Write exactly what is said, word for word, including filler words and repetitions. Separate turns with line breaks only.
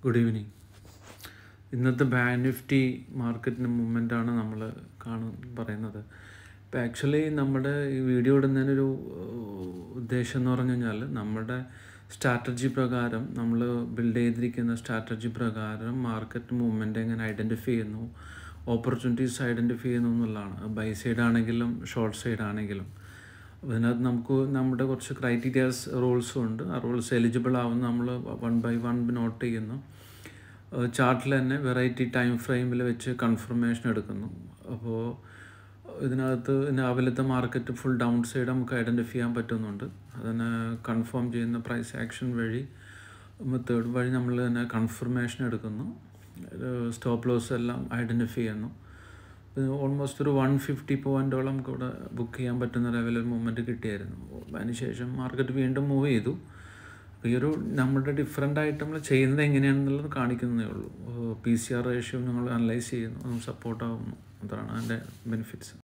Good evening. ഇന്നത്തെ bank Nifty മാർക്കറ്റിൻ്റെ മൂവ്മെൻറ്റാണ് നമ്മൾ കാണുന്നത്. ഇപ്പോൾ ആക്ച്വലി നമ്മുടെ ഈ വീഡിയോ ഇടുന്നതിനൊരു ഉദ്ദേശം എന്ന് പറഞ്ഞു കഴിഞ്ഞാൽ നമ്മുടെ സ്ട്രാറ്റജി പ്രകാരം നമ്മൾ ബിൽഡ് ചെയ്തിരിക്കുന്ന സ്ട്രാറ്റജി പ്രകാരം മാർക്കറ്റ് മൂവ്മെൻറ്റ് എങ്ങനെ ഐഡൻറ്റിഫൈ ചെയ്യുന്നു, ഓപ്പർച്യൂണിറ്റീസ് ഐഡൻറ്റിഫൈ ചെയ്യുന്നു എന്നുള്ളതാണ്. ബൈ സൈഡ് ആണെങ്കിലും ഷോർട്ട് സൈഡ് ആണെങ്കിലും അതിനകത്ത് നമുക്ക് നമ്മുടെ കുറച്ച് ക്രൈറ്റീരിയാസ് റൂൾസും ഉണ്ട്. ആ റൂൾസ് എലിജിബിൾ ആവുന്ന നമ്മൾ വൺ ബൈ വൺ നോട്ട് ചെയ്യുന്നു. ചാർട്ടിൽ തന്നെ വെറൈറ്റി ടൈം ഫ്രെയിമിൽ വെച്ച് കൺഫർമേഷൻ എടുക്കുന്നു. അപ്പോൾ ഇതിനകത്ത് രാവിലത്തെ മാർക്കറ്റ് ഫുൾ ഡൗൺ സൈഡ് നമുക്ക് ഐഡൻറ്റിഫൈ ചെയ്യാൻ പറ്റുന്നുണ്ട്. അതിനെ കൺഫേം ചെയ്യുന്ന പ്രൈസ് ആക്ഷൻ വഴി മെത്തേഡ് വഴി നമ്മൾ തന്നെ കൺഫർമേഷൻ എടുക്കുന്നു. സ്റ്റോപ്പ് ലോസ് എല്ലാം ഐഡൻറ്റിഫൈ ചെയ്യുന്നു. ഓൾമോസ്റ്റ് ഒരു വൺ ഫിഫ്റ്റി പോയിൻറ്റോളം നമുക്ക് ഇവിടെ ബുക്ക് ചെയ്യാൻ പറ്റുന്ന ലെവലിൽ മൂവ്മെൻറ്റ് കിട്ടിയായിരുന്നു. അതിനുശേഷം മാർക്കറ്റ് വീണ്ടും മൂവ് ചെയ്തു. ഈ ഒരു നമ്മുടെ ഡിഫറെൻ്റ് ആയിട്ട് നമ്മൾ ചെയ്യുന്നത് എങ്ങനെയാണെന്നുള്ളത് കാണിക്കുന്നതേ ഉള്ളൂ. പി സി ആർ റേഷ്യോ നിങ്ങൾ അനലൈസ് ചെയ്യുന്നു, സപ്പോർട്ടാകുന്നു. അതാണ് അതിൻ്റെ ബെനിഫിറ്റ്സ്.